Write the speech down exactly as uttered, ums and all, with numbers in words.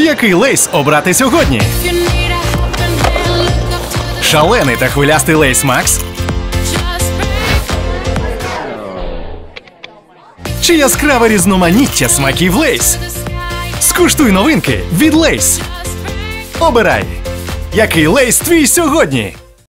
Який лейс обрати сьогодні? Шалений та хвилястий лейс Макс? Чи яскраве різноманіття смаків лейс? Скуштуй новинки від Лейс. Обирай, який лейс твій сьогодні?